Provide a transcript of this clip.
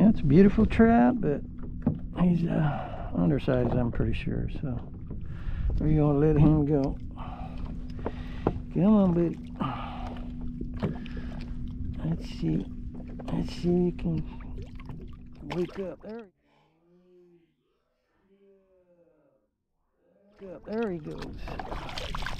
That's a beautiful trout, but he's undersized, I'm pretty sure. So we're gonna let him go. Come on, buddy. Let's see if you can wake up. There he goes.